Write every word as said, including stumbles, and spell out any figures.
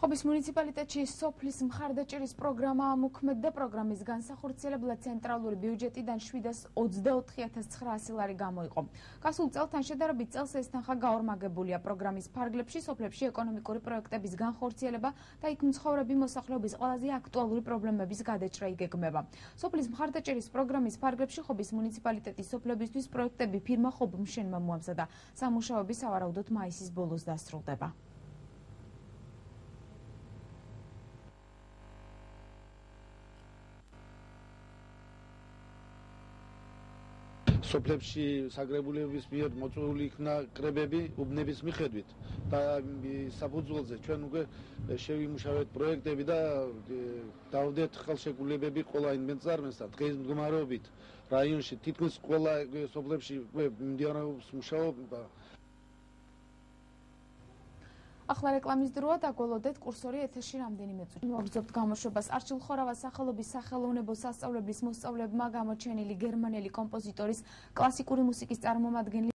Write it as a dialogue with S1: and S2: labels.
S1: ხობის მუნიციპალიტეტში სოფლის მხარდაჭერის პროგრამა ამოქმედდა. პროგრამის განსახორციელებლად ცენტრალური ბიუჯეტიდან შვიდას ოცდაოთხი ათას ცხრაასი ლარი გამოიყო. გასულ წელთან შედარებით წელს ეს თანხა გაორმაგებულია. პროგრამის ფარგლებში სოფლებში ეკონომიკური პროექტების განხორციელება და იქ მცხოვრები მოსახლეობის ყველაზე აქტუალური პრობლემების გადაჭრა იგეგმება. სოფლის მხარდაჭერის პროგრამის ფარგლებში ხობის მუნიციპალიტეტის სოფლებისთვის პროექტები ფირმა ხობმშენმა მოამზადა. სამუშაოები სავარაუდოდ მაისის ბოლოს დასრულდება.
S2: სოფლებში საგრებულების მიერ მოწვეული იქნა კრებები უბნების მიხედვით და საფუძველზე ჩვენ უკვე შევიმუშავეთ პროექტები და დავდეთ ხელშეკრულებები ყველა ინვენტარს და დღეს მდგომარეობით რაიონში თითქმის ყველა სოფლებში მიმდინარეობს მუშაობა.
S1: ახლა რეკლამის დროა, დაგველოდეთ კურსორი ეთერში რამდენიმე წუთი. მოგრძობთ გამოშვებას. არჩილ ხორავას სახელობის სახელოვნებო სასწავლებლის მოსწავლეებმა გამოჩენილი გერმანელი კომპოზიტორის კლასიკური მუსიკის წარმომადგენელი